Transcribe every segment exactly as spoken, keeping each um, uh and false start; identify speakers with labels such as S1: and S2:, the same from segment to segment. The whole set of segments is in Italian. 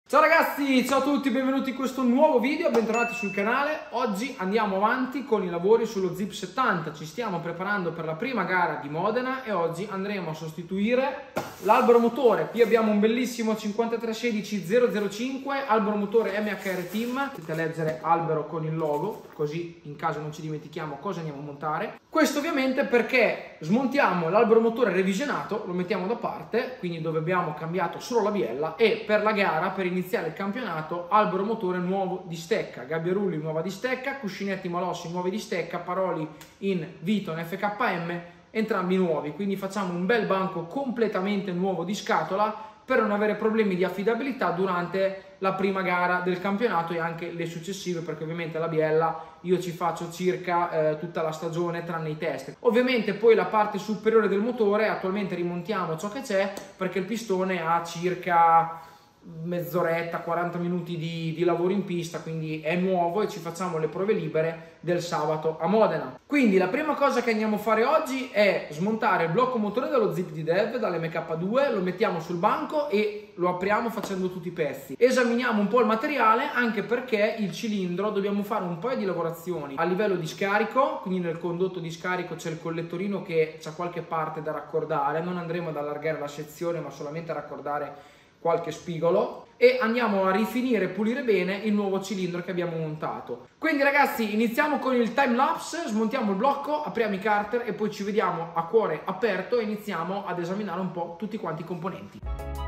S1: Ciao ragazzi, ciao a tutti, benvenuti in questo nuovo video, bentornati sul canale. Oggi andiamo avanti con i lavori sullo Zip settanta, ci stiamo preparando per la prima gara di Modena e oggi andremo a sostituire l'albero motore. Qui abbiamo un bellissimo cinquantatré sedici zero zero cinque, albero motore M H R Team, potete leggere albero con il logo, così in caso non ci dimentichiamo cosa andiamo a montare. Questo ovviamente perché smontiamo l'albero motore revisionato, lo mettiamo da parte, quindi dove abbiamo cambiato solo la biella, e per la gara, per iniziare il campionato, albero motore nuovo di stecca, gabbia rulli nuova di stecca, cuscinetti malossi nuovi di stecca, paroli in Viton F K M entrambi nuovi, quindi facciamo un bel banco completamente nuovo di scatola per non avere problemi di affidabilità durante la prima gara del campionato e anche le successive, perché ovviamente la biella io ci faccio circa eh, tutta la stagione tranne i test. Ovviamente poi la parte superiore del motore attualmente rimontiamo ciò che c'è, perché il pistone ha circa mezz'oretta, quaranta minuti di, di lavoro in pista, quindi è nuovo e ci facciamo le prove libere del sabato a Modena. Quindi la prima cosa che andiamo a fare oggi è smontare il blocco motore dello Zip di Dev dall'M K due, lo mettiamo sul banco e lo apriamo facendo tutti i pezzi. Esaminiamo un po' il materiale, anche perché il cilindro dobbiamo fare un paio di lavorazioni a livello di scarico, quindi nel condotto di scarico c'è il collettorino che c'ha qualche parte da raccordare, non andremo ad allargare la sezione ma solamente a raccordare qualche spigolo, e andiamo a rifinire e pulire bene il nuovo cilindro che abbiamo montato. Quindi ragazzi, iniziamo con il time lapse, smontiamo il blocco, apriamo i carter e poi ci vediamo a cuore aperto e iniziamo ad esaminare un po' tutti quanti i componenti.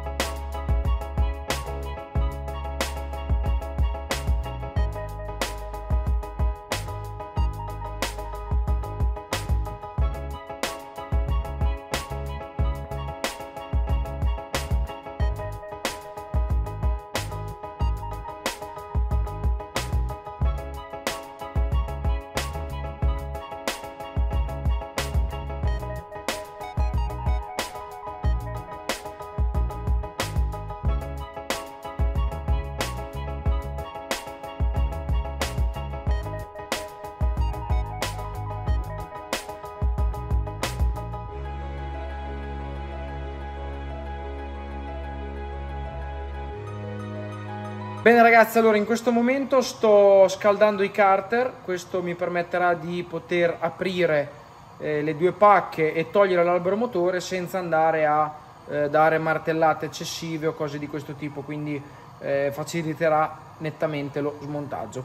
S1: Bene ragazzi, allora in questo momento sto scaldando i carter, questo mi permetterà di poter aprire eh, le due pacche e togliere l'albero motore senza andare a eh, dare martellate eccessive o cose di questo tipo, quindi eh, faciliterà nettamente lo smontaggio.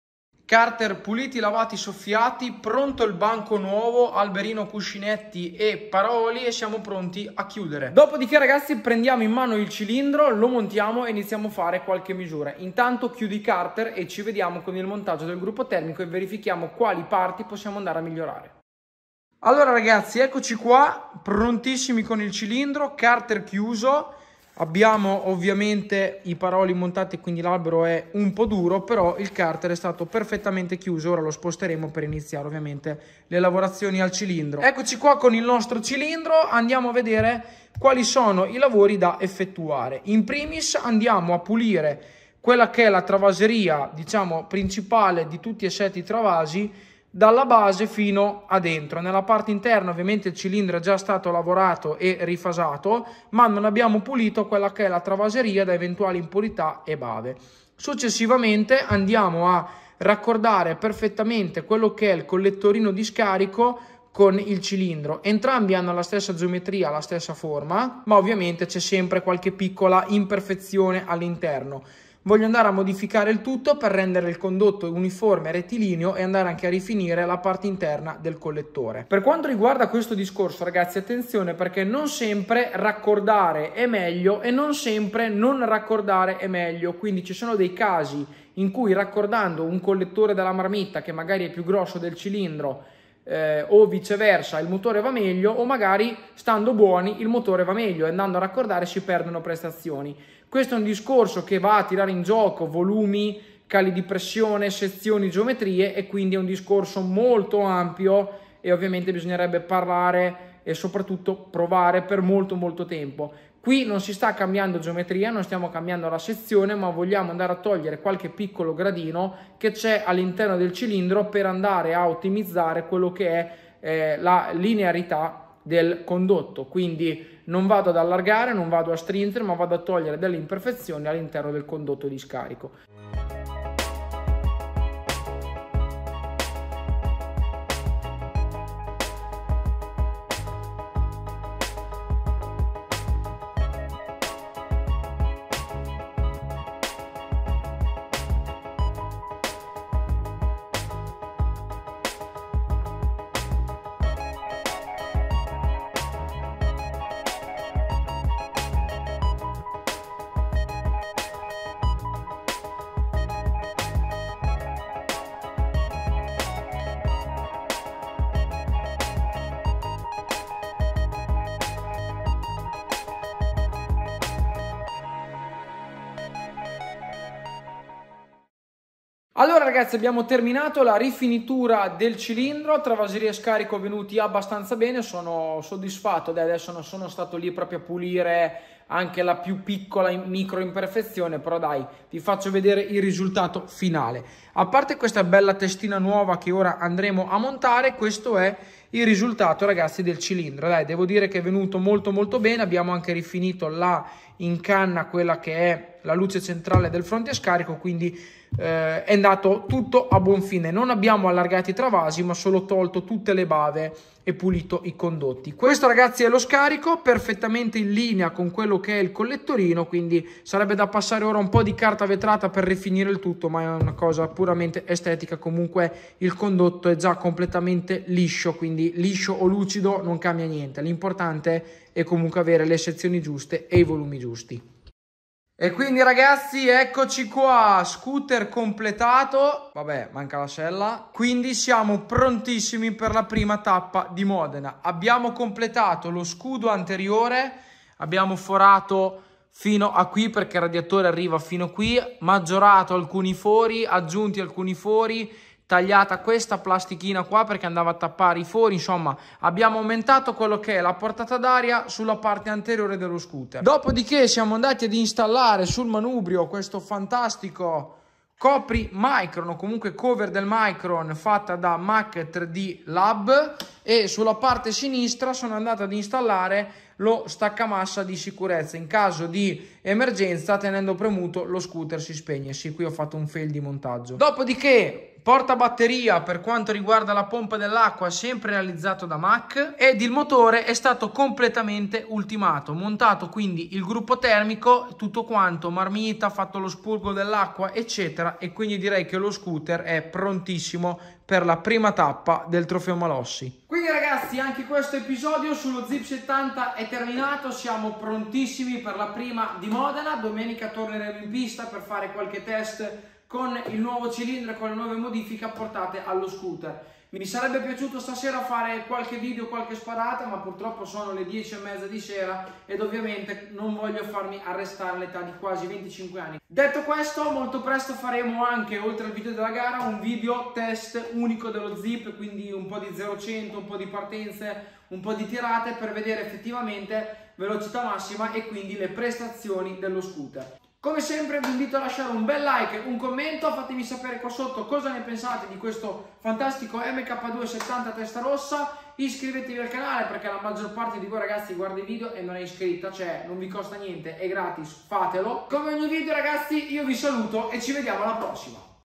S1: Carter puliti, lavati, soffiati, pronto il banco nuovo, alberino, cuscinetti e paroli e siamo pronti a chiudere. Dopodiché ragazzi prendiamo in mano il cilindro, lo montiamo e iniziamo a fare qualche misura. Intanto chiudo i carter e ci vediamo con il montaggio del gruppo termico e verifichiamo quali parti possiamo andare a migliorare. Allora ragazzi, eccoci qua, prontissimi con il cilindro, carter chiuso. Abbiamo ovviamente i paroli montati, quindi l'albero è un po' duro, però il carter è stato perfettamente chiuso. Ora lo sposteremo per iniziare ovviamente le lavorazioni al cilindro. Eccoci qua con il nostro cilindro, andiamo a vedere quali sono i lavori da effettuare. In primis andiamo a pulire quella che è la travaseria, diciamo, principale di tutti e sette i travasi, dalla base fino a dentro. Nella parte interna ovviamente il cilindro è già stato lavorato e rifasato, ma non abbiamo pulito quella che è la travaseria da eventuali impurità e bave. Successivamente andiamo a raccordare perfettamente quello che è il collettorino di scarico con il cilindro. Entrambi hanno la stessa geometria, la stessa forma, ma ovviamente c'è sempre qualche piccola imperfezione all'interno. Voglio andare a modificare il tutto per rendere il condotto uniforme e rettilineo e andare anche a rifinire la parte interna del collettore. Per quanto riguarda questo discorso ragazzi, attenzione, perché non sempre raccordare è meglio e non sempre non raccordare è meglio, quindi ci sono dei casi in cui raccordando un collettore della marmitta che magari è più grosso del cilindro eh, o viceversa il motore va meglio, o magari stando buoni il motore va meglio e andando a raccordare si perdono prestazioni. Questo è un discorso che va a tirare in gioco volumi, cali di pressione, sezioni, geometrie, e quindi è un discorso molto ampio e ovviamente bisognerebbe parlare e soprattutto provare per molto molto tempo. Qui non si sta cambiando geometria, non stiamo cambiando la sezione, ma vogliamo andare a togliere qualche piccolo gradino che c'è all'interno del cilindro per andare a ottimizzare quello che è eh, la linearità del condotto, quindi non vado ad allargare, non vado a stringere, ma vado a togliere delle imperfezioni all'interno del condotto di scarico. Allora ragazzi, abbiamo terminato la rifinitura del cilindro, travaseria e scarico venuti abbastanza bene, sono soddisfatto. Dai, adesso non sono stato lì proprio a pulire anche la più piccola micro imperfezione, però dai, vi faccio vedere il risultato finale. A parte questa bella testina nuova che ora andremo a montare, questo è il risultato ragazzi del cilindro. Dai, devo dire che è venuto molto molto bene. Abbiamo anche rifinito la in canna, quella che è la luce centrale del fronte scarico, quindi eh, è andato tutto a buon fine. Non abbiamo allargato i travasi, ma solo tolto tutte le bave e pulito i condotti. Questo ragazzi è lo scarico, perfettamente in linea con quello che è il collettorino, quindi sarebbe da passare ora un po' di carta vetrata per rifinire il tutto, ma è una cosa puramente estetica. Comunque il condotto è già completamente liscio, quindi liscio o lucido non cambia niente, l'importante è comunque avere le sezioni giuste e i volumi giusti. E quindi ragazzi, eccoci qua, scooter completato, vabbè manca la sella, quindi siamo prontissimi per la prima tappa di Modena. Abbiamo completato lo scudo anteriore, abbiamo forato fino a qui perché il radiatore arriva fino qui, maggiorato alcuni fori, aggiunti alcuni fori, tagliata questa plastichina qua perché andava a tappare i fori. Insomma, abbiamo aumentato quello che è la portata d'aria sulla parte anteriore dello scooter. Dopodiché siamo andati ad installare sul manubrio questo fantastico copri Micron, o comunque cover del Micron fatta da Mac tre D Lab, e sulla parte sinistra sono andato ad installare lo staccamassa di sicurezza. In caso di emergenza, tenendo premuto, lo scooter si spegne. Sì, qui ho fatto un fail di montaggio. Dopodiché porta batteria per quanto riguarda la pompa dell'acqua, sempre realizzato da Mac, ed il motore è stato completamente ultimato, montato quindi il gruppo termico, tutto quanto, marmita, fatto lo spurgo dell'acqua eccetera, e quindi direi che lo scooter è prontissimo per la prima tappa del Trofeo Malossi. Quindi ragazzi, anche questo episodio sullo Zip settanta è terminato, siamo prontissimi per la prima di Modena. Domenica torneremo in pista per fare qualche test con il nuovo cilindro e con le nuove modifiche apportate allo scooter. Mi sarebbe piaciuto stasera fare qualche video, qualche sparata, ma purtroppo sono le dieci e mezza di sera ed ovviamente non voglio farmi arrestare all'età di quasi venticinque anni. Detto questo, molto presto faremo anche, oltre al video della gara, un video test unico dello Zip, quindi un po' di zero cento, un po' di partenze, un po' di tirate, per vedere effettivamente velocità massima e quindi le prestazioni dello scooter. Come sempre vi invito a lasciare un bel like, un commento, fatemi sapere qua sotto cosa ne pensate di questo fantastico M K due settanta testa rossa, iscrivetevi al canale perché la maggior parte di voi ragazzi guarda i video e non è iscritta, cioè non vi costa niente, è gratis, fatelo. Come ogni video ragazzi io vi saluto e ci vediamo alla prossima.